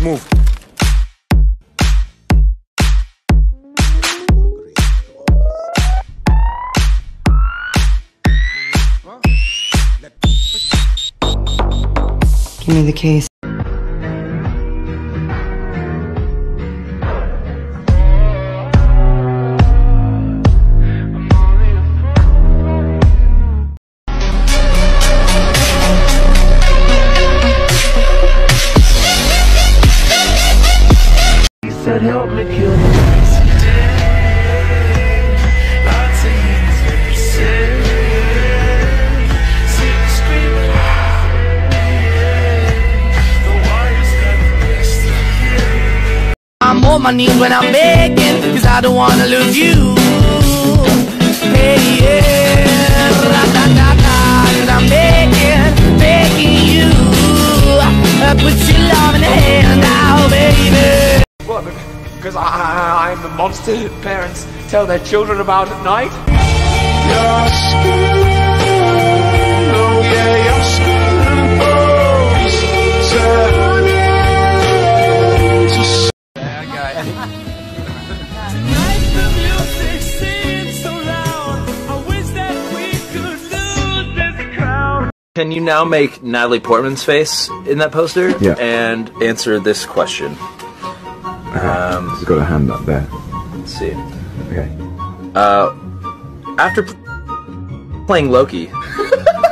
move. Give me the case. He said, help me kill the I'm on my knees when I'm begging, cause I don't wanna lose you. Hey, yeah, la-da-da-da, cause I'm begging you. Put your love in the hand now, baby. What? Because I'm the monster parents tell their children about at night? your skin. Oh yeah, your skin bones turn into Tonight the music seems so loud. I wish that we could lose this crowd. Can you now make Natalie Portman's face in that poster? Yeah. And answer this question. She's got a hand up there. Let's see. Okay. After playing Loki,